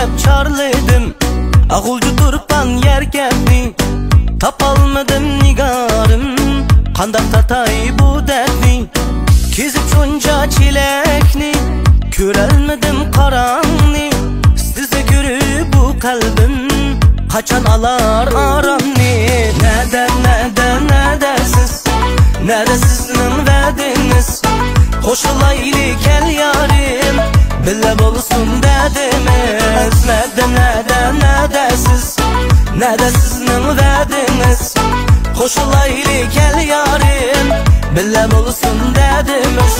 deb chorladim, ag'ulji turpan yerkakni tapolmadim nigorim. Qanday tatay bu dardni, kezib shuncha chelakni, ko'rolmadim qorongni. Sizga ko'rib bu qalbim qachon alar oromni? Nada siz, nada sizning va'dingiz, qo'shilayli kel yorim, billa bo'lsin dadimiz. Nada siz, nada sizning va'dingiz, qo'shilayli kel yorim, billa bo'lsin dadimiz.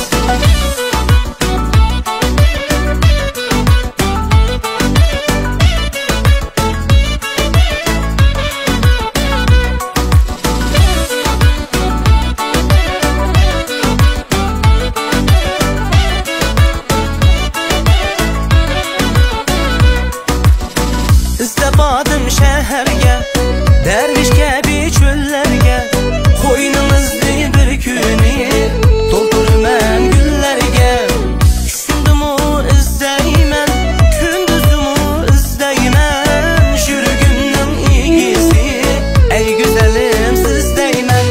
İstebadım şehirge, derviş gibi çöllerge, koynumuzda bir günü doldurman güllerge. Düşündümü izleymen, gündüzümü izleymen, sürgünün iyisi, ey güzelim sizdeymen.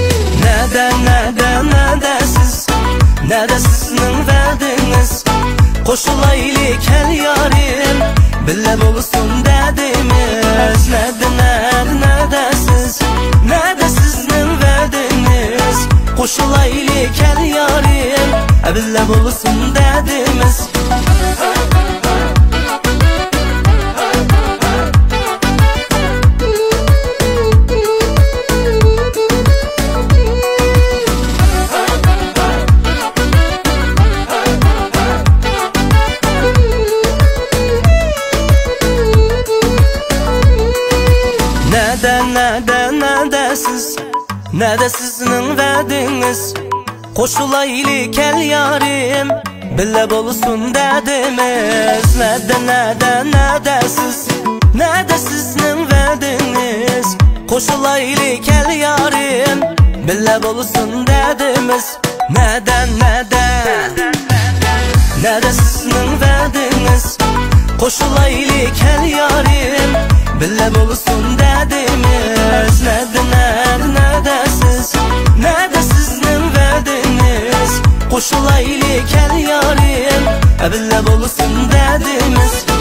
Nada siz, nada sizning va'dingiz, qo'shilayli kel yorim, billa bo'lsin dadimiz. Nada siz, nada sizning va'dingiz, qo'shilayli kel yorim, billa bo'lsin dadimiz. Nada siz, nada sizning va'dingiz, qo'shilayli kel yorim, billa bo'lsin dadimiz. Nada siz, nada sizning va'dingiz, qo'shilayli kel yorim, billa bo'lsin dadimiz. Nada sizning va'dingiz, qo'shilayli kel yorim, billa bo'lsin dadimiz. Nada siz, nada sizning va'dingiz, qo'shilayli kel yorim, billa bo'lsin dadimiz.